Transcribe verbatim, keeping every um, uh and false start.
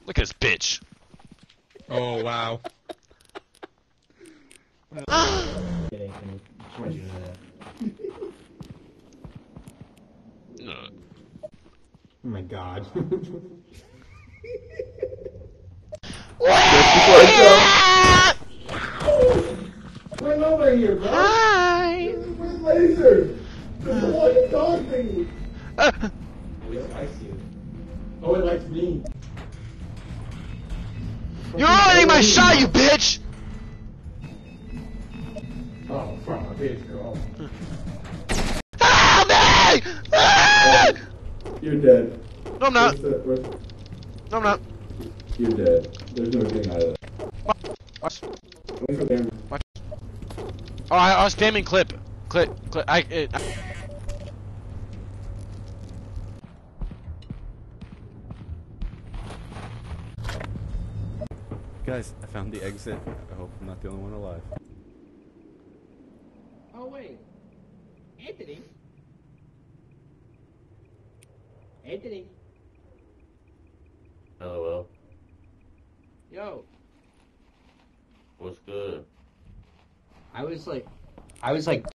Look at this bitch. Oh, wow. No. Oh my god. Just before I Bring over here, bro. Hi. Where's Laser? The walkie dog thingy. Uh, At least I see it. Oh, it likes me. You're ruining my shot, you bitch! Oh, from a bitch, girl. Help me! Ah! You're dead. No, I'm not. Where's the, where's, No, I'm not. you're dead. There's no getting out of that. Watch. Wait for them. Watch. Oh, I, I was spamming clip. Clip. Clip. I. It, I Guys, I found the exit. I hope I'm not the only one alive. Oh wait, Anthony. Anthony. Hello, Yo. what's good? I was like, I was like